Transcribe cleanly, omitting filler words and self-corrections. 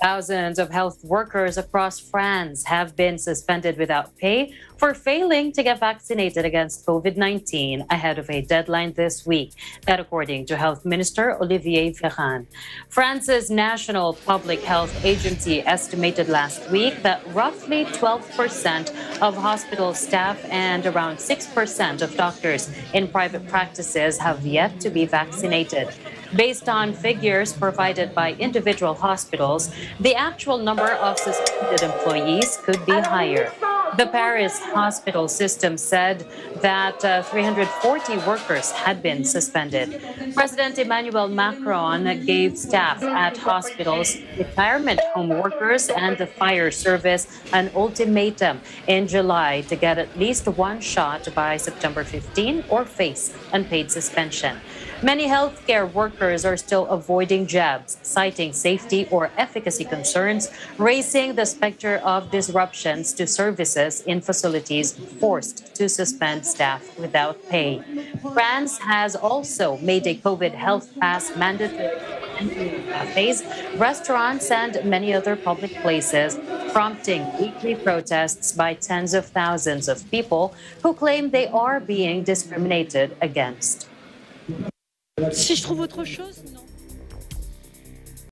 Thousands of health workers across France have been suspended without pay for failing to get vaccinated against COVID-19 ahead of a deadline this week. That according to Health Minister Olivier Veran. France's National Public Health Agency estimated last week that roughly 12% of hospital staff and around 6% of doctors in private practices have yet to be vaccinated. Based on figures provided by individual hospitals, the actual number of suspended employees could be higher. The Paris hospital system said that 340 workers had been suspended. President Emmanuel Macron gave staff at hospitals, retirement home workers, and the fire service an ultimatum in July to get at least one shot by September 15 or face unpaid suspension. Many healthcare workers are still avoiding jabs, citing safety or efficacy concerns, raising the specter of disruptions to services in facilities forced to suspend staff without pay. France has also made a COVID health pass mandatory in cafes, restaurants, and many other public places, prompting weekly protests by tens of thousands of people who claim they are being discriminated against. Si je trouve autre chose, non.